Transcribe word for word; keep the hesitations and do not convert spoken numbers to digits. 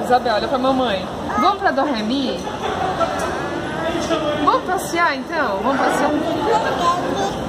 Isabel, olha pra mamãe. Vamos pra Doremi? Vamos passear então? Vamos passear?